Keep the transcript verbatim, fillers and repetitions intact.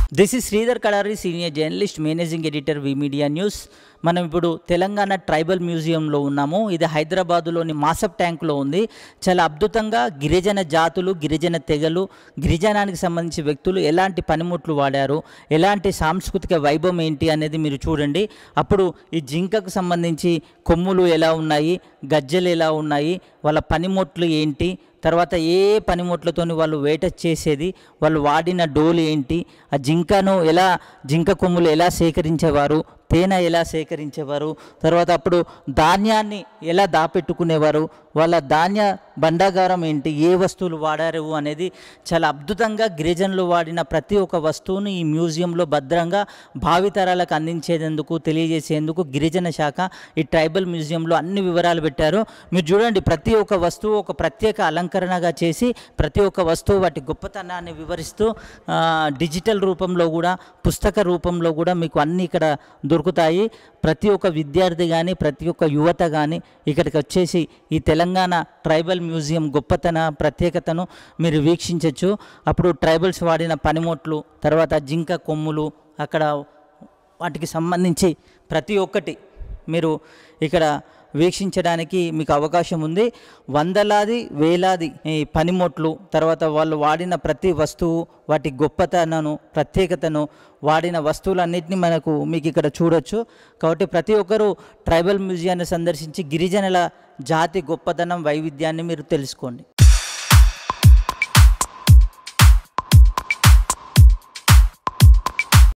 This is Sridhar Kadari, senior journalist, managing editor, V media news. మనం ఇప్పుడు Telangana tribal మ్యూజియంలో ఉన్నాము. ఇది హైదరాబాదులోని మాసప్ ట్యాంక్లో ఉంది. చాలా అద్భుతంగా గిరిజన జాతులు, గిరిజన తెగలు, గిరిజనానికి సంబంధించి వ్యక్తులు ఎలాంటి పనిముట్లు వాడారు, ఎలాంటి సాంస్కృతిక వైభవం ఏంటి అనేది మీరు చూడండి. అప్పుడు ఈ జింకకు సంబంధించి కొమ్ములు ఎలా ఉన్నాయి, గజ్జలు ఎలా ఉన్నాయి, వాళ్ళ పనిముట్లు ఏంటి, తర్వాత ఏ పనిముట్లతోని వాళ్ళు వేట చేసేది, వాళ్ళు వాడిన డోలు ఏంటి, ఆ జింకను ఎలా, జింక కొమ్ములు ఎలా సేకరించేవారు, తేనె ఎలా సేకరించేవారు, తర్వాత అప్పుడు ధాన్యాన్ని ఎలా దాపెట్టుకునేవారు, వాళ్ళ ధాన్య భండాగారం ఏంటి, ఏ వస్తువులు వాడారు అనేది చాలా అద్భుతంగా గిరిజనులు వాడిన ప్రతి ఒక్క వస్తువును ఈ మ్యూజియంలో భద్రంగా భావితరాలకు అందించేందుకు, తెలియజేసేందుకు గిరిజన శాఖ ఈ ట్రైబల్ మ్యూజియంలో అన్ని వివరాలు పెట్టారు. మీరు చూడండి, ప్రతి ఒక్క వస్తువు ఒక ప్రత్యేక అలంకరణగా చేసి ప్రతి ఒక్క వస్తువు వాటి గొప్పతనాన్ని వివరిస్తూ డిజిటల్ రూపంలో కూడా, పుస్తక రూపంలో కూడా మీకు అన్నీ ఇక్కడ దొరుకుతాయి. ప్రతి ఒక్క విద్యార్థి కానీ, ప్రతి ఒక్క యువత కానీ ఇక్కడికి వచ్చేసి ఈ తెలంగాణ ట్రైబల్ మ్యూజియం గొప్పతన, ప్రత్యేకతను మీరు వీక్షించవచ్చు. అప్పుడు ట్రైబల్స్ వాడిన పనిముట్లు, తర్వాత జింక కొమ్ములు, అక్కడ వాటికి సంబంధించి ప్రతి ఒక్కటి మీరు ఇక్కడ వీక్షించడానికి మీకు అవకాశం ఉంది. వందలాది వేలాది ఈ పనిముట్లు, తర్వాత వాళ్ళు వాడిన ప్రతి వస్తువు, వాటి గొప్పతనను, ప్రత్యేకతను, వాడిన వస్తువులన్నింటినీ మనకు మీకు ఇక్కడ చూడొచ్చు. కాబట్టి ప్రతి ఒక్కరూ ట్రైబల్ మ్యూజియాన్ని సందర్శించి గిరిజనుల జాతి గొప్పతనం, వైవిధ్యాన్ని మీరు తెలుసుకోండి.